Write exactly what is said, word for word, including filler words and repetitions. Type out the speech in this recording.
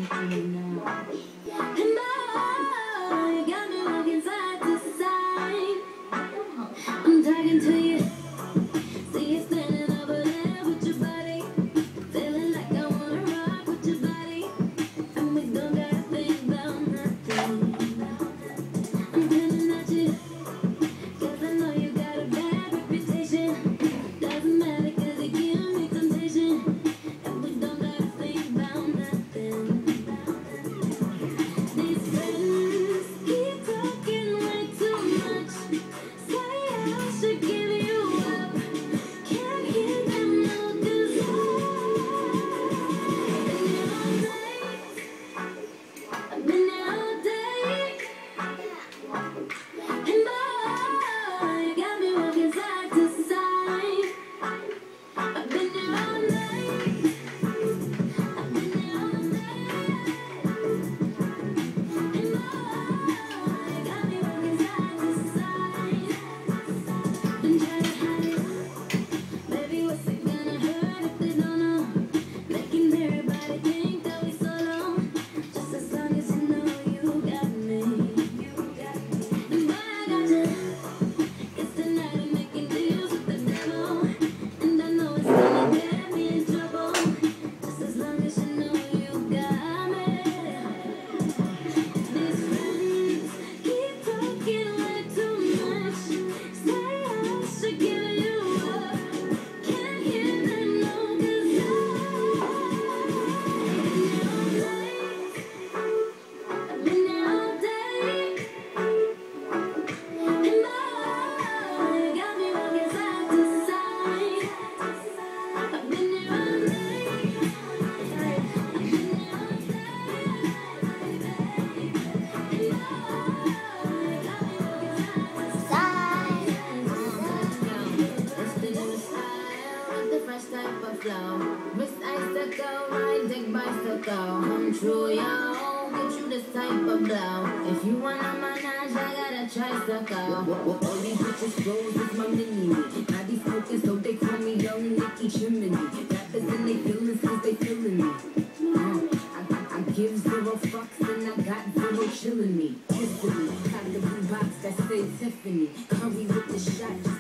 you got me walking side to side. I'm talking to you. See you standing over there with your body. Feeling like I wanna rock with your body. And we don't gotta think about nothing. I'm coming at you, 'cause I know you got a bad reputation. Doesn't matter 'cause you give me temptation. And we don't gotta think about nothing. These friends keep talking way too much. Say I should give you up. Can't hear them now 'cause I've been here all day. I've been here all day. And boy, you got me walking side to side. I've been here all night. I've been here all night. And boy, you got me walking side to side. Been trying to hide it. Baby, what's it gonna hurt if they don't know? Making everybody think that we solo. Just as long as you know you got me. You got me. And boy, I got you. It's the night of making deals with the devil. And I know it's gonna get me in trouble. Just as long as you know you got me. These friends keep talking way too much. Say I should give you up. Can't hear them now 'cause I've been here all night. I've been here all day. And boy, you got me walking side to side. I've been here all night. I've been here all day. And boy, you got me walking side to side. It's the new style with the fresh type of flow. Wrist icicle, ride dick bicycle. Come true, yo. Get you this type of blow. If you wanna manage, I got a tricycle. All these bitches flows is my mini. Now these focus, so they call me Young Nicky Chimney. Rappers and they feelings 'cause they feeling me. Uh, I, I give zero fucks and I got zero chillin' me. Kissing me. Got the blue box that says Tiffany. Curry with the shot.